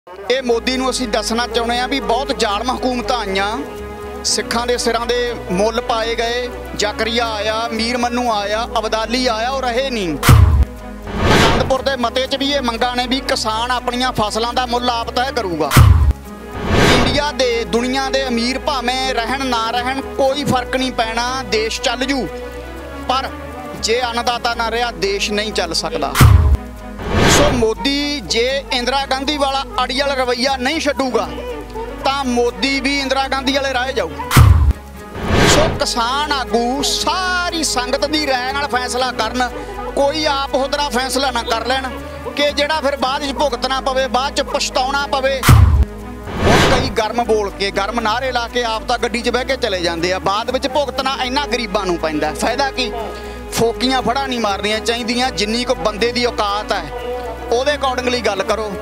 ਇਹ ਮੋਦੀ ਨੂੰ ਅਸੀਂ ਦੱਸਣਾ ਚਾਹੁੰਦੇ ਹਾਂ ਵੀ ਬਹੁਤ ਜ਼ਾਲਮ ਹਕੂਮਤਾਂ ਆਈਆਂ, ਸਿੱਖਾਂ ਦੇ ਸਿਰਾਂ ਦੇ ਮੁੱਲ ਪਾਏ ਗਏ। ਜ਼ਕਰੀਆ ਆਇਆ, ਮੀਰ ਮੰਨੂ ਆਇਆ, ਅਬਦਾਲੀ ਆਇਆ, ਉਹ ਰਹੇ ਨਹੀਂ। ਅਨੰਦਪੁਰ ਦੇ ਮਤੇ 'ਚ ਵੀ ਇਹ ਮੰਗਾਂ ਨੇ ਵੀ ਕਿਸਾਨ ਆਪਣੀਆਂ ਫਸਲਾਂ ਦਾ ਮੁੱਲ ਆਪ ਤੈਅ ਕਰੂਗਾ। ਇੰਡੀਆ ਦੇ ਦੁਨੀਆ ਦੇ ਅਮੀਰ ਭਾਵੇਂ ਰਹਿਣ ਨਾ ਰਹਿਣ ਕੋਈ ਫਰਕ ਨਹੀਂ ਪੈਣਾ, ਦੇਸ਼ ਚੱਲ ਜੂ। ਪਰ ਜੇ ਅੰਨਦਾਤਾ ਨਾ ਰਿਹਾ ਦੇਸ਼ ਨਹੀਂ ਚੱਲ ਸਕਦਾ। ਸੋ ਮੋਦੀ ਜੇ ਇੰਦਰਾ ਗਾਂਧੀ ਵਾਲਾ ਅੜੀਅਲ ਰਵੱਈਆ ਨਹੀਂ ਛੱਡੂਗਾ ਤਾਂ ਮੋਦੀ ਵੀ ਇੰਦਰਾ ਗਾਂਧੀ ਵਾਲੇ ਰਾਹ ਜਾਊ। ਸੋ ਕਿਸਾਨ ਆਗੂ ਸਾਰੀ ਸੰਗਤ ਦੀ ਰਾਏ ਨਾਲ ਫੈਸਲਾ ਕਰਨ, ਕੋਈ ਆਪ ਹੁਦਰਾ ਫੈਸਲਾ ਨਾ ਕਰ ਲੈਣ ਕਿ ਜਿਹੜਾ ਫਿਰ ਬਾਅਦ ਵਿੱਚ ਭੁਗਤਣਾ ਪਵੇ, ਬਾਅਦ 'ਚ ਪਛਤਾਉਣਾ ਪਵੇ। ਕਈ ਗਰਮ ਬੋਲ ਕੇ, ਗਰਮ ਨਾਅਰੇ ਲਾ ਕੇ ਆਪ ਤਾਂ ਗੱਡੀ 'ਚ ਬਹਿ ਕੇ ਚਲੇ ਜਾਂਦੇ ਆ, ਬਾਅਦ ਵਿੱਚ ਭੁਗਤਣਾ ਇਹਨਾਂ ਗਰੀਬਾਂ ਨੂੰ ਪੈਂਦਾ। ਫਾਇਦਾ ਕੀ? ਫੋਕੀਆਂ ਫੜਾ ਨਹੀਂ ਮਾਰਨੀਆਂ ਚਾਹੀਦੀਆਂ। ਜਿੰਨੀ ਕੋ ਬੰਦੇ ਦੀ ਔਕਾਤ ਹੈ ਉਹਦੇ ਅਕੋਰਡਿੰਗਲੀ ਗੱਲ ਕਰੋ।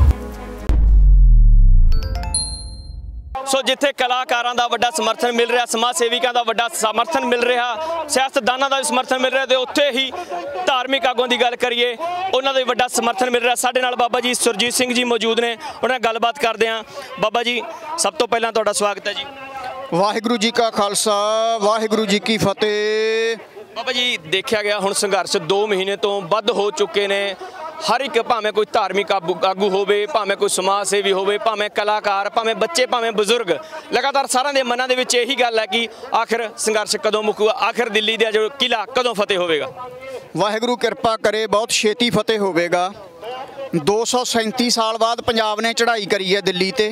ਸੋ ਜਿੱਥੇ ਕਲਾਕਾਰਾਂ ਦਾ ਵੱਡਾ ਸਮਰਥਨ ਮਿਲ ਰਿਹਾ, ਸਮਾਜ ਸੇਵੀਕਾਂ ਦਾ ਵੱਡਾ ਸਮਰਥਨ ਮਿਲ ਰਿਹਾ, ਸਿਆਸਤਦਾਨਾਂ ਦਾ ਵੀ ਸਮਰਥਨ ਮਿਲ ਰਿਹਾ, ਤੇ ਉੱਥੇ ਹੀ ਧਾਰਮਿਕ ਆਗੂਆਂ ਦੀ ਗੱਲ ਕਰੀਏ ਉਹਨਾਂ ਦਾ ਵੀ ਵੱਡਾ ਸਮਰਥਨ ਮਿਲ ਰਿਹਾ। ਸਾਡੇ ਨਾਲ ਬਾਬਾ ਜੀ ਸੁਰਜੀਤ ਸਿੰਘ ਜੀ ਮੌਜੂਦ ਨੇ, ਉਹਨਾਂ ਨਾਲ ਗੱਲਬਾਤ ਕਰਦੇ ਹਾਂ। ਬਾਬਾ ਜੀ, ਸਭ ਤੋਂ ਪਹਿਲਾਂ ਤੁਹਾਡਾ ਸਵਾਗਤ ਹੈ ਜੀ। ਵਾਹਿਗੁਰੂ ਜੀ ਕਾ ਖਾਲਸਾ, ਵਾਹਿਗੁਰੂ ਜੀ ਕੀ ਫਤਿਹ। ਬਾਬਾ ਜੀ, ਦੇਖਿਆ ਗਿਆ ਹੁਣ ਸੰਘਰਸ਼ 2 ਮਹੀਨੇ ਤੋਂ ਵੱਧ ਹੋ ਚੁੱਕੇ ਨੇ। ਹਰ ਇੱਕ, ਭਾਵੇਂ ਕੋਈ ਧਾਰਮਿਕ ਆਗੂ ਹੋਵੇ, ਭਾਵੇਂ ਕੋਈ ਸਮਾਜ ਸੇਵੀ ਹੋਵੇ, ਭਾਵੇਂ ਕਲਾਕਾਰ, ਭਾਵੇਂ ਬੱਚੇ, ਭਾਵੇਂ ਬਜ਼ੁਰਗ, ਲਗਾਤਾਰ ਸਾਰਿਆਂ ਦੇ ਮਨਾਂ ਦੇ ਵਿੱਚ ਇਹੀ ਗੱਲ ਹੈ ਕਿ ਆਖਿਰ ਸੰਘਰਸ਼ ਕਦੋਂ ਮੁੱਕੂਗਾ, ਆਖਿਰ ਦਿੱਲੀ ਦਾ ਜੋ ਕਿਲ੍ਹਾ ਕਦੋਂ ਫਤਿਹ ਹੋਵੇਗਾ। ਵਾਹਿਗੁਰੂ ਕਿਰਪਾ ਕਰੇ, ਬਹੁਤ ਛੇਤੀ ਫਤਿਹ ਹੋਵੇਗਾ। 237 ਸਾਲ ਬਾਅਦ ਪੰਜਾਬ ਨੇ ਚੜ੍ਹਾਈ ਕਰੀ ਹੈ ਦਿੱਲੀ ਤੇ।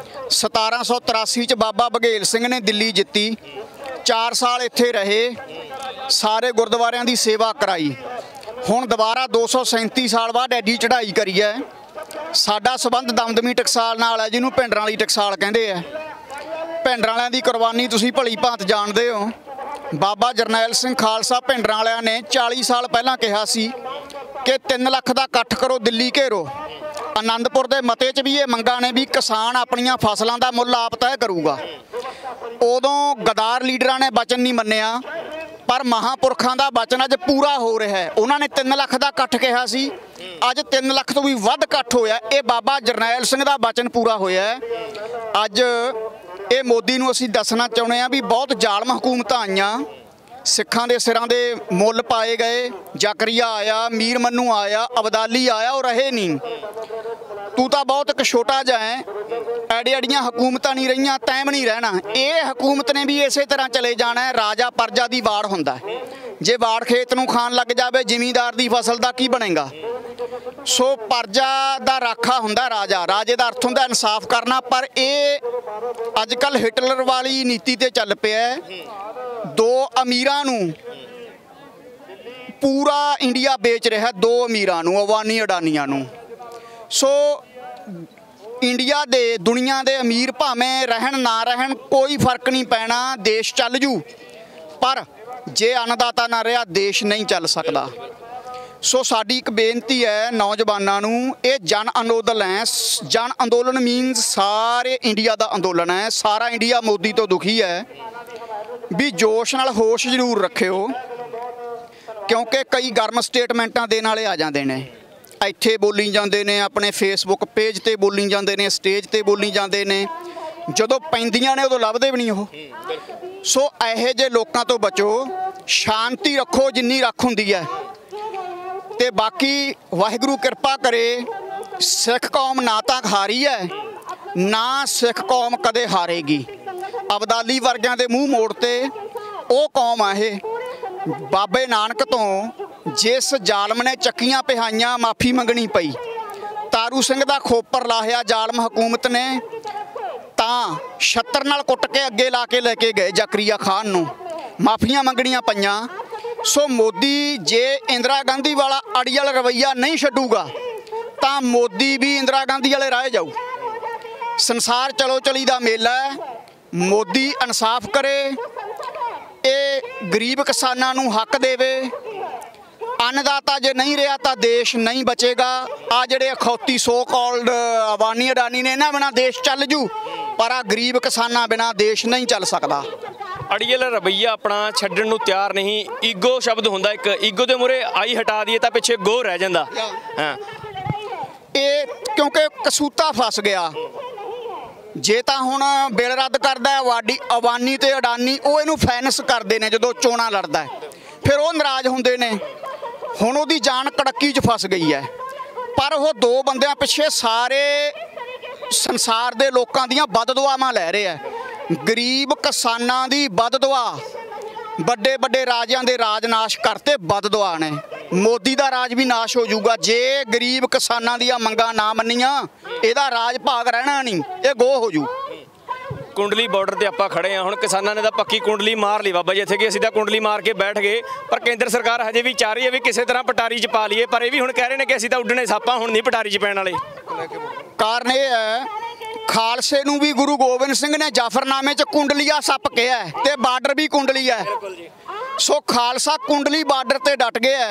1783 'ਚ ਬਾਬਾ ਬਘੇਲ ਸਿੰਘ ਨੇ ਦਿੱਲੀ ਜਿੱਤੀ। 4 ਸਾਲ ਇੱਥੇ ਰਹੇ, ਸਾਰੇ ਗੁਰਦੁਆਰਿਆਂ ਦੀ ਸੇਵਾ ਕਰਾਈ। ਹੁਣ ਦੁਬਾਰਾ 237 ਸਾਲ ਬਾਅਦ ਐਡੀ ਚੜ੍ਹਾਈ ਕਰੀ ਹੈ। ਸਾਡਾ ਸੰਬੰਧ ਦਮਦਮੀ ਟਕਸਾਲ ਨਾਲ ਹੈ, ਜਿਹਨੂੰ ਭਿੰਡਰਾਂ ਵਾਲੀ ਟਕਸਾਲ ਕਹਿੰਦੇ ਆ। ਭਿੰਡਰਾਂ ਵਾਲਿਆਂ ਦੀ ਕੁਰਬਾਨੀ ਤੁਸੀਂ ਭਲੀ ਭਾਂਤ ਜਾਣਦੇ ਹੋ। ਬਾਬਾ ਜਰਨੈਲ ਸਿੰਘ ਖਾਲਸਾ ਭਿੰਡਰਾਂ ਵਾਲਿਆਂ ਨੇ 40 ਸਾਲ ਪਹਿਲਾਂ ਕਿਹਾ ਸੀ ਕਿ 3 ਲੱਖ ਦਾ ਇਕੱਠ ਕਰੋ, ਦਿੱਲੀ ਘੇਰੋ। ਅਨੰਦਪੁਰ ਦੇ ਮਤੇ 'ਚ ਵੀ ਇਹ ਮੰਗਾਂ ਨੇ ਵੀ ਕਿਸਾਨ ਆਪਣੀਆਂ ਫਸਲਾਂ ਦਾ ਮੁੱਲ ਆਪ ਤੈਅ ਕਰੂਗਾ। ਉਦੋਂ ਗਦਾਰ ਲੀਡਰਾਂ ਨੇ ਵਚਨ ਨਹੀਂ ਮੰਨਿਆ, ਪਰ ਮਹਾਂਪੁਰਖਾਂ ਦਾ ਵਚਨ ਅੱਜ ਪੂਰਾ ਹੋ ਰਿਹਾ ਹੈ। ਉਹਨਾਂ ਨੇ 3 ਲੱਖ ਦਾ ਇਕੱਠ ਕਿਹਾ ਸੀ, ਅੱਜ 3 ਲੱਖ ਤੋਂ ਵੀ ਵੱਧ ਇਕੱਠ ਹੋਇਆ। ਇਹ ਬਾਬਾ ਜਰਨੈਲ ਸਿੰਘ ਦਾ ਵਚਨ ਪੂਰਾ ਹੋਇਆ। ਅੱਜ ਇਹ ਮੋਦੀ ਨੂੰ ਅਸੀਂ ਦੱਸਣਾ ਚਾਹੁੰਦੇ ਹਾਂ ਵੀ ਬਹੁਤ ਜ਼ਾਲਮ ਹਕੂਮਤਾਂ ਆਈਆਂ, ਸਿੱਖਾਂ ਦੇ ਸਿਰਾਂ ਦੇ ਮੁੱਲ ਪਾਏ ਗਏ। ਜ਼ਕਰੀਆ ਆਇਆ, ਮੀਰ ਮੰਨੂ ਆਇਆ, ਅਬਦਾਲੀ ਆਇਆ, ਉਹ ਰਹੇ ਨਹੀਂ। ਤੂੰ ਤਾਂ ਬਹੁਤ ਇੱਕ ਛੋਟਾ ਜਿਹਾ ਹੈ, ਐਡੀਆਂ ਹਕੂਮਤਾਂ ਨਹੀਂ ਰਹੀਆਂ, ਤੈਮ ਨਹੀਂ ਰਹਿਣਾ। ਇਹ ਹਕੂਮਤ ਨੇ ਵੀ ਇਸੇ ਤਰ੍ਹਾਂ ਚਲੇ ਜਾਣਾ। ਰਾਜਾ ਪਰਜਾ ਦੀ ਵਾੜ ਹੁੰਦਾ, ਜੇ ਵਾੜ ਖੇਤ ਨੂੰ ਖਾਣ ਲੱਗ ਜਾਵੇ ਜ਼ਿਮੀਂਦਾਰ ਦੀ ਫਸਲ ਦਾ ਕੀ ਬਣੇਗਾ। ਸੋ ਪਰਜਾ ਦਾ ਰਾਖਾ ਹੁੰਦਾ ਰਾਜਾ, ਰਾਜੇ ਦਾ ਅਰਥ ਹੁੰਦਾ ਇਨਸਾਫ ਕਰਨਾ। ਪਰ ਇਹ ਅੱਜ ਕੱਲ੍ਹ ਹਿਟਲਰ ਵਾਲੀ ਨੀਤੀ ਤੇ ਚੱਲ ਪਿਆ। 2 ਅਮੀਰਾਂ ਨੂੰ ਪੂਰਾ ਇੰਡੀਆ ਵੇਚ ਰਿਹਾ, 2 ਅਮੀਰਾਂ ਨੂੰ, ਅਵਾਨੀ ਅਡਾਨੀਆਂ ਨੂੰ। ਸੋ ਇੰਡੀਆ ਦੇ ਦੁਨੀਆ ਦੇ ਅਮੀਰ ਭਾਵੇਂ ਰਹਿਣ ਨਾ ਰਹਿਣ ਕੋਈ ਫਰਕ ਨਹੀਂ ਪੈਣਾ, ਦੇਸ਼ ਚੱਲ ਜੂ। ਪਰ ਜੇ ਅੰਨਦਾਤਾ ਨਾ ਰਿਹਾ ਦੇਸ਼ ਨਹੀਂ ਚੱਲ ਸਕਦਾ। ਸੋ ਸਾਡੀ ਇੱਕ ਬੇਨਤੀ ਹੈ ਨੌਜਵਾਨਾਂ ਨੂੰ, ਇਹ ਜਨ ਅੰਦੋਲਨ ਹੈ। ਜਨ ਅੰਦੋਲਨ ਮੀਨਸ ਸਾਰੇ ਇੰਡੀਆ ਦਾ ਅੰਦੋਲਨ ਹੈ। ਸਾਰਾ ਇੰਡੀਆ ਮੋਦੀ ਤੋਂ ਦੁਖੀ ਹੈ। ਵੀ ਜੋਸ਼ ਨਾਲ ਹੋਸ਼ ਜ਼ਰੂਰ ਰੱਖਿਓ, ਕਿਉਂਕਿ ਕਈ ਗਰਮ ਸਟੇਟਮੈਂਟਾਂ ਦੇਣ ਵਾਲੇ ਆ ਜਾਂਦੇ ਨੇ। ਇੱਥੇ ਬੋਲੀ ਜਾਂਦੇ ਨੇ, ਆਪਣੇ ਫੇਸਬੁੱਕ ਪੇਜ ਤੇ ਬੋਲੀ ਜਾਂਦੇ ਨੇ, ਸਟੇਜ ਤੇ ਬੋਲੀ ਜਾਂਦੇ ਨੇ, ਜਦੋਂ ਪੈਂਦੀਆਂ ਨੇ ਉਦੋਂ ਲੱਭਦੇ ਵੀ ਨਹੀਂ ਉਹ। ਸੋ ਇਹੋ ਜਿਹੇ ਲੋਕਾਂ ਤੋਂ ਬਚੋ, ਸ਼ਾਂਤੀ ਰੱਖੋ ਜਿੰਨੀ ਰੱਖ ਹੁੰਦੀ ਹੈ। ਤੇ ਬਾਕੀ ਵਾਹਿਗੁਰੂ ਕਿਰਪਾ ਕਰੇ, ਸਿੱਖ ਕੌਮ ਨਾ ਤਾਂ ਹਾਰੀ ਹੈ, ਨਾ ਸਿੱਖ ਕੌਮ ਕਦੇ ਹਾਰੇਗੀ। ਅਬਦਾਲੀ ਵਰਗਿਆਂ ਦੇ ਮੂੰਹ ਮੋੜ ਤੇ ਉਹ ਕੌਮ ਆ ਇਹ। ਬਾਬੇ ਨਾਨਕ ਤੋਂ ਜਿਸ ਜ਼ਾਲਮ ਨੇ ਚੱਕੀਆਂ ਪਿਹਾਈਆਂ, ਮਾਫੀ ਮੰਗਣੀ ਪਈ। ਤਾਰੂ ਸਿੰਘ ਦਾ ਖੋਪਰ ਲਾਹਿਆ ਜ਼ਾਲਮ ਹਕੂਮਤ ਨੇ, ਤਾਂ ਛੱਤਰ ਨਾਲ ਕੁੱਟ ਕੇ ਅੱਗੇ ਲਾ ਕੇ ਲੈ ਕੇ ਗਏ ਜ਼ਕਰੀਆ ਖਾਨ ਨੂੰ, ਮਾਫੀਆਂ ਮੰਗਣੀਆਂ ਪਈਆਂ। ਸੋ ਮੋਦੀ ਜੇ ਇੰਦਰਾ ਗਾਂਧੀ ਵਾਲਾ ਅੜੀਅਲ ਰਵੱਈਆ ਨਹੀਂ ਛੱਡੂਗਾ ਤਾਂ ਮੋਦੀ ਵੀ ਇੰਦਰਾ ਗਾਂਧੀ ਵਾਲੇ ਰਾਹ ਜਾਊ। ਸੰਸਾਰ ਚਲੋ ਚਲੀ ਦਾ ਮੇਲਾ ਹੈ। ਮੋਦੀ ਇਨਸਾਫ ਕਰੇ, ਇਹ ਗਰੀਬ ਕਿਸਾਨਾਂ ਨੂੰ ਹੱਕ ਦੇਵੇ। ਅੰਨਦਾਤਾ ਜੇ ਨਹੀਂ ਰਿਹਾ ਤਾਂ ਦੇਸ਼ ਨਹੀਂ ਬਚੇਗਾ। ਆ ਜਿਹੜੇ ਅਖੌਤੀ ਸੋ ਕਾਲਡ ਅਵਾਨੀ ਅਡਾਨੀ ਨੇ, ਇਹਨਾਂ ਬਿਨਾਂ ਦੇਸ਼ ਚੱਲ ਜੂ, ਪਰ ਆ ਗਰੀਬ ਕਿਸਾਨਾਂ ਬਿਨਾਂ ਦੇਸ਼ ਨਹੀਂ ਚੱਲ ਸਕਦਾ। ਅੜੀਅਲ ਰਵੱਈਆ ਆਪਣਾ ਛੱਡਣ ਨੂੰ ਤਿਆਰ ਨਹੀਂ। ਈਗੋ ਸ਼ਬਦ ਹੁੰਦਾ ਇੱਕ, ਈਗੋ ਦੇ ਮੂਹਰੇ ਆਈ ਹਟਾ ਦਈਏ ਤਾਂ ਪਿੱਛੇ ਗੋ ਰਹਿ ਜਾਂਦਾ। ਹਾਂ, ਇਹ ਕਿਉਂਕਿ ਕਸੂਤਾ ਫਸ ਗਿਆ। ਜੇ ਤਾਂ ਹੁਣ ਬਿੱਲ ਰੱਦ ਕਰਦਾ ਅਵਾਨੀ ਤੇ ਅਡਾਨੀ, ਉਹ ਇਹਨੂੰ ਫਾਈਨੈਂਸ ਕਰਦੇ ਨੇ ਜਦੋਂ ਚੋਣਾਂ ਲੜਦਾ, ਫਿਰ ਉਹ ਨਾਰਾਜ਼ ਹੁੰਦੇ ਨੇ। ਹੁਣ ਉਹਦੀ ਜਾਨ ਕੜੱਕੀ 'ਚ ਫਸ ਗਈ ਹੈ। ਪਰ ਉਹ 2 ਬੰਦਿਆਂ ਪਿੱਛੇ ਸਾਰੇ ਸੰਸਾਰ ਦੇ ਲੋਕਾਂ ਦੀਆਂ ਬਦਦੁਆਵਾਂ ਲੈ ਰਹੇ ਆ। ਗਰੀਬ ਕਿਸਾਨਾਂ ਦੀ ਬਦਦੁਆ, ਵੱਡੇ ਵੱਡੇ ਰਾਜਿਆਂ ਦੇ ਰਾਜ ਨਾਸ਼ ਕਰਤੇ ਬਦਦੁਆ ਨੇ। ਮੋਦੀ ਦਾ ਰਾਜ ਵੀ ਨਾਸ਼ ਹੋ ਜਾਊਗਾ ਜੇ ਗਰੀਬ ਕਿਸਾਨਾਂ ਦੀਆਂ ਮੰਗਾਂ ਨਾ ਮੰਨੀਆਂ। ਇਹਦਾ ਰਾਜ ਭਾਗ ਰਹਿਣਾ ਨਹੀਂ, ਇਹ ਗੋ ਹੋ ਜੂ। ਕੁੰਡਲੀ ਬਾਰਡਰ ਤੇ ਆਪਾਂ ਖੜੇ ਆ, ਹੁਣ ਕਿਸਾਨਾਂ ਨੇ ਤਾਂ ਪੱਕੀ ਕੁੰਡਲੀ ਮਾਰ ਲਈ ਬਾਬਾ ਜੀ ਇੱਥੇ, ਕਿ ਅਸੀਂ ਤਾਂ ਕੁੰਡਲੀ ਮਾਰ ਕੇ ਬੈਠ ਗਏ। ਪਰ ਕੇਂਦਰ ਸਰਕਾਰ ਹਜੇ ਵੀ ਚਾਹ ਰਹੀ ਹੈ ਵੀ ਕਿਸੇ ਤਰ੍ਹਾਂ ਪਟਾਰੀ 'ਚ ਪਾ ਲਈਏ। ਪਰ ਇਹ ਵੀ ਹੁਣ ਕਹਿ ਰਹੇ ਨੇ ਕਿ ਅਸੀਂ ਤਾਂ ਉੱਡਣੇ ਸਾਪਾਂ, ਹੁਣ ਨਹੀਂ ਪਟਾਰੀ 'ਚ ਪੈਣ ਵਾਲੇ। ਕਾਰਨ ਇਹ ਹੈ, ਖਾਲਸੇ ਨੂੰ ਵੀ ਗੁਰੂ ਗੋਬਿੰਦ ਸਿੰਘ ਨੇ ਜਾਫਰਨਾਮੇ 'ਚ ਕੁੰਡਲੀਆ ਸੱਪ ਕਿਹਾ ਤੇ ਬਾਰਡਰ ਵੀ ਕੁੰਡਲੀ ਹੈ। ਸੋ ਖਾਲਸਾ ਕੁੰਡਲੀ ਬਾਰਡਰ ਤੇ ਡਟ ਗਿਆ।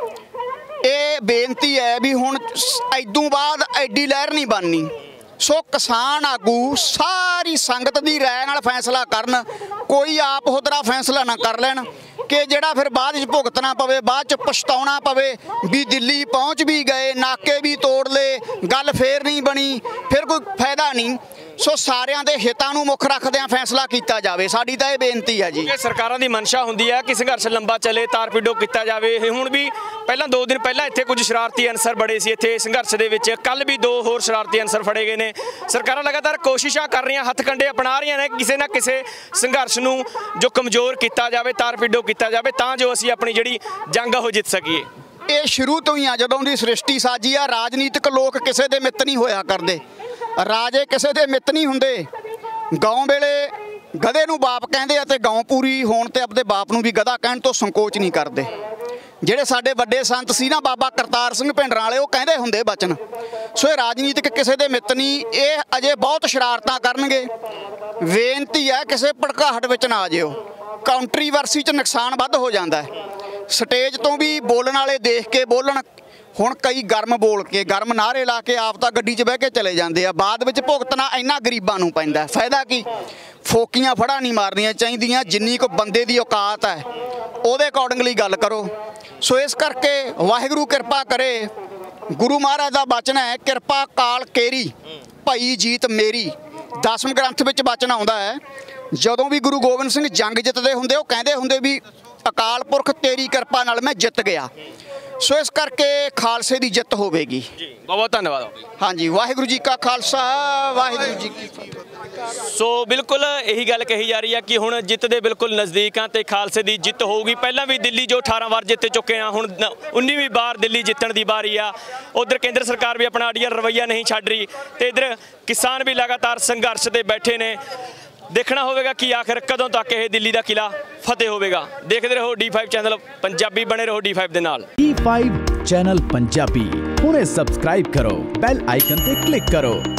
ਇਹ ਬੇਨਤੀ ਹੈ ਵੀ ਹੁਣ ਇਦੋਂ ਬਾਅਦ ਐਡੀ ਲਹਿਰ ਨਹੀਂ ਬਣਨੀ। ਸੋ ਕਿਸਾਨ ਆਗੂ ਸਾਰੀ ਸੰਗਤ ਦੀ ਰਾਏ ਨਾਲ ਫੈਸਲਾ ਕਰਨ, ਕੋਈ ਆਪ ਹੁਦਰਾ ਫੈਸਲਾ ਨਾ ਕਰ ਲੈਣ ਕਿ ਜਿਹੜਾ ਫਿਰ ਬਾਅਦ ਵਿੱਚ ਭੁਗਤਣਾ ਪਵੇ, ਬਾਅਦ 'ਚ ਪਛਤਾਉਣਾ ਪਵੇ ਵੀ ਦਿੱਲੀ ਪਹੁੰਚ ਵੀ ਗਏ, ਨਾਕੇ ਵੀ ਤੋੜ ਲਏ, ਗੱਲ ਫੇਰ ਨਹੀਂ ਬਣੀ, ਫਿਰ ਕੋਈ ਫਾਇਦਾ ਨਹੀਂ। ਸੋ ਸਾਰਿਆਂ ਦੇ ਹਿੱਤਾਂ ਨੂੰ ਮੁੱਖ ਰੱਖਦਿਆਂ ਫੈਸਲਾ ਕੀਤਾ ਜਾਵੇ, ਸਾਡੀ ਤਾਂ ਇਹ ਬੇਨਤੀ ਹੈ ਜੀ। ਕਿ ਸਰਕਾਰਾਂ ਦੀ ਮਨਸ਼ਾ ਹੁੰਦੀ ਹੈ ਕਿ ਸੰਘਰਸ਼ ਲੰਬਾ ਚੱਲੇ, ਤਾਰਪੀਡੋ ਕੀਤਾ ਜਾਵੇ। ਹੁਣ ਵੀ ਪਹਿਲਾਂ 2 ਦਿਨ ਪਹਿਲਾਂ ਇੱਥੇ ਕੁਝ ਸ਼ਰਾਰਤੀ ਅਨਸਰ ਬੜੇ ਸੀ ਇੱਥੇ ਸੰਘਰਸ਼ ਦੇ ਵਿੱਚ, ਕੱਲ ਵੀ 2 ਹੋਰ ਸ਼ਰਾਰਤੀ ਅਨਸਰ ਫੜੇ ਗਏ ਨੇ। ਸਰਕਾਰਾਂ ਲਗਾਤਾਰ ਕੋਸ਼ਿਸ਼ਾਂ ਕਰ ਰਹੀਆਂ, ਹੱਥ ਕੰਡੇ ਅਪਣਾ ਰਹੀਆਂ ਨੇ ਕਿਸੇ ਨਾ ਕਿਸੇ ਸੰਘਰਸ਼ ਨੂੰ ਜੋ ਕਮਜ਼ੋਰ ਕੀਤਾ ਜਾਵੇ, ਤਾਰਪੀਡੋ ਕੀਤਾ ਜਾਵੇ, ਤਾਂ ਜੋ ਅਸੀਂ ਆਪਣੀ ਜਿਹੜੀ ਜੰਗ ਉਹ ਜਿੱਤ ਸਕੀਏ। ਇਹ ਸ਼ੁਰੂ ਤੋਂ ਹੀ ਆ, ਜਦੋਂ ਦੀ ਸ੍ਰਿਸ਼ਟੀ ਸਾਜੀ ਆ। ਰਾਜਨੀਤਿਕ ਲੋਕ ਕਿਸੇ ਦੇ ਮਿੱਤ ਨਹੀਂ ਹੋਇਆ ਕਰਦੇ, ਰਾਜੇ ਕਿਸੇ ਦੇ ਮਿੱਤ ਨਹੀਂ ਹੁੰਦੇ। ਗਾਉਂ ਵੇਲੇ ਗਧੇ ਨੂੰ ਬਾਪ ਕਹਿੰਦੇ ਆ ਤੇ ਗਾਉਂ ਪੂਰੀ ਹੋਣ ਤੇ ਆਪਣੇ ਬਾਪ ਨੂੰ ਵੀ ਗਧਾ ਕਹਿਣ ਤੋਂ ਸੰਕੋਚ ਨਹੀਂ ਕਰਦੇ। ਜਿਹੜੇ ਸਾਡੇ ਵੱਡੇ ਸੰਤ ਸੀ ਨਾ, ਬਾਬਾ ਕਰਤਾਰ ਸਿੰਘ ਭਿੰਡਰਾਂ ਵਾਲੇ, ਉਹ ਕਹਿੰਦੇ ਹੁੰਦੇ ਬਚਨ। ਸੋ ਇਹ ਰਾਜਨੀਤਿਕ ਕਿਸੇ ਦੇ ਮਿੱਤ ਨਹੀਂ, ਇਹ ਅਜੇ ਬਹੁਤ ਸ਼ਰਾਰਤਾਂ ਕਰਨਗੇ। ਬੇਨਤੀ ਹੈ ਕਿਸੇ ਭੜਕਾਹਟ ਵਿੱਚ ਨਾ ਆ ਜਿਓ, ਕਾਉਂਟਰੀਵਰਸੀ 'ਚ ਨੁਕਸਾਨ ਵੱਧ ਹੋ ਜਾਂਦਾ ਹੈ। ਸਟੇਜ ਤੋਂ ਵੀ ਬੋਲਣ ਵਾਲੇ ਦੇਖ ਕੇ ਬੋਲਣ। ਹੁਣ ਕਈ ਗਰਮ ਬੋਲ ਕੇ, ਗਰਮ ਨਾਅਰੇ ਲਾ ਕੇ ਆਪ ਤਾਂ ਗੱਡੀ 'ਚ ਬਹਿ ਕੇ ਚਲੇ ਜਾਂਦੇ ਆ, ਬਾਅਦ ਵਿੱਚ ਭੁਗਤਣਾ ਇੰਨਾ ਗਰੀਬਾਂ ਨੂੰ ਪੈਂਦਾ। ਫਾਇਦਾ ਕੀ? ਫੋਕੀਆਂ ਫੜਾ ਨਹੀਂ ਮਾਰਨੀਆਂ ਚਾਹੀਦੀਆਂ। ਜਿੰਨੀ ਕੁ ਬੰਦੇ ਦੀ ਔਕਾਤ ਹੈ ਉਹਦੇ ਅਕੋਰਡਿੰਗਲੀ ਗੱਲ ਕਰੋ। ਸੋ ਇਸ ਕਰਕੇ ਵਾਹਿਗੁਰੂ ਕਿਰਪਾ ਕਰੇ। ਗੁਰੂ ਮਹਾਰਾਜ ਦਾ ਬਚਨ ਹੈ, ਕਿਰਪਾ ਕਾਲ ਕੇਰੀ ਭਈ ਜੀਤ ਮੇਰੀ। 10ਵੇਂ ਗ੍ਰੰਥ ਵਿੱਚ ਬਚਨ ਆਉਂਦਾ ਹੈ, ਜਦੋਂ ਵੀ ਗੁਰੂ ਗੋਬਿੰਦ ਸਿੰਘ ਜੰਗ ਜਿੱਤਦੇ ਹੁੰਦੇ, ਉਹ ਕਹਿੰਦੇ ਹੁੰਦੇ ਵੀ ਅਕਾਲ ਪੁਰਖ ਤੇਰੀ ਕਿਰਪਾ ਨਾਲ ਮੈਂ ਜਿੱਤ ਗਿਆ। ਸੋ ਇਸ ਕਰਕੇ ਖਾਲਸੇ ਦੀ ਜਿੱਤ ਹੋਵੇਗੀ ਜੀ। ਬਹੁਤ ਬਹੁਤ ਧੰਨਵਾਦ। ਹਾਂਜੀ, ਵਾਹਿਗੁਰੂ ਜੀ ਕਾ ਖਾਲਸਾ, ਵਾਹਿਗੁਰੂ ਜੀ ਕੀ ਫਤਿਹ। ਸੋ ਬਿਲਕੁਲ ਇਹੀ ਗੱਲ ਕਹੀ ਜਾ ਰਹੀ ਹੈ ਕਿ ਹੁਣ ਜਿੱਤ ਦੇ ਬਿਲਕੁਲ ਨਜ਼ਦੀਕ ਆ ਤੇ ਖਾਲਸੇ ਦੀ ਜਿੱਤ ਹੋਊਗੀ। ਪਹਿਲਾਂ ਵੀ ਦਿੱਲੀ ਜੋ 18 ਵਾਰ ਜਿੱਤ ਚੁੱਕੇ ਆ, ਹੁਣ 19ਵੀਂ ਵਾਰ ਦਿੱਲੀ ਜਿੱਤਣ ਦੀ ਵਾਰੀ ਆ। ਉਧਰ ਕੇਂਦਰ ਸਰਕਾਰ ਵੀ ਆਪਣਾ ਅੜੀਅਲ ਰਵੱਈਆ ਨਹੀਂ ਛੱਡ ਰਹੀ ਤੇ ਇਧਰ ਕਿਸਾਨ ਵੀ ਲਗਾਤਾਰ ਸੰਘਰਸ਼ ਤੇ ਬੈਠੇ ਨੇ। ਦੇਖਣਾ ਹੋਵੇਗਾ ਕਿ ਆਖਿਰ ਕਦੋਂ ਤੱਕ ਇਹ ਦਿੱਲੀ ਦਾ ਕਿਲਾ ਫਤਿਹ ਹੋਵੇਗਾ। ਦੇਖਦੇ ਰਹੋ D5 ਚੈਨਲ ਪੰਜਾਬੀ, ਬਣੇ ਰਹੋ D5 ਦੇ ਨਾਲ। D5 ਚੈਨਲ ਪੰਜਾਬੀ ਹੁਣੇ ਸਬਸਕ੍ਰਾਈਬ ਕਰੋ, ਬੈਲ ਆਈਕਨ ਤੇ ਕਲਿੱਕ ਕਰੋ।